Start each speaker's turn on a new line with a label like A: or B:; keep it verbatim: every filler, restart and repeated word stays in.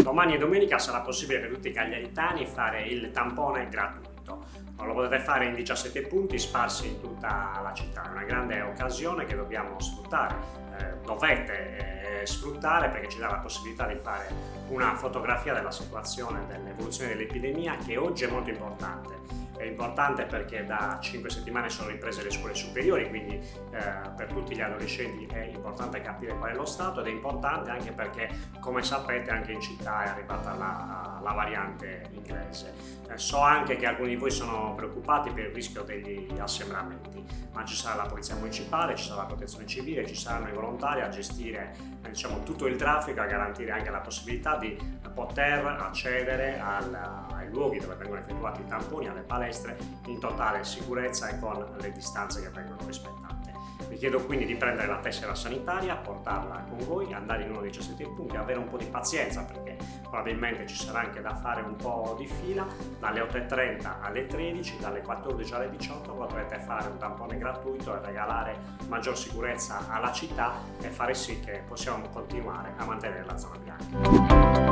A: Domani e domenica sarà possibile per tutti i cagliaritani fare il tampone gratuito. Lo potete fare in diciassette punti sparsi in tutta la città. È una grande occasione che dobbiamo sfruttare, eh, dovete eh, sfruttare, perché ci dà la possibilità di fare una fotografia della situazione, dell'evoluzione dell'epidemia, che oggi è molto importante. È importante perché da cinque settimane sono riprese le scuole superiori, quindi eh, per tutti gli adolescenti è importante capire qual è lo stato, ed è importante anche perché, come sapete, anche in città è arrivata la, la variante inglese. Eh, so anche che alcuni di voi sono preoccupati per il rischio degli assembramenti, ma ci sarà la polizia municipale, ci sarà la protezione civile, ci saranno i volontari a gestire eh, diciamo, tutto il traffico, a garantire anche la possibilità di poter accedere al, ai luoghi dove vengono effettuati i tamponi, alle palestre, in totale sicurezza e con le distanze che vengono rispettate. Vi chiedo quindi di prendere la tessera sanitaria, portarla con voi, andare in uno dei diciassette punti, avere un po' di pazienza perché probabilmente ci sarà anche da fare un po' di fila. Dalle otto e trenta alle tredici, dalle quattordici alle diciotto potrete fare un tampone gratuito e regalare maggior sicurezza alla città e fare sì che possiamo continuare a mantenere la zona bianca.